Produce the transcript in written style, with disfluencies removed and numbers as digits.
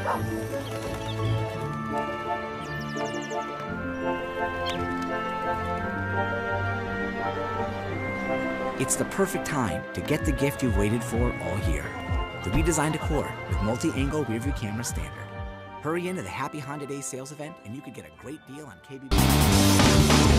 It's the perfect time to get the gift you've waited for all year. The redesigned Accord with multi-angle rearview camera standard. Hurry into the Happy Honda Days sales event and you could get a great deal on KBB.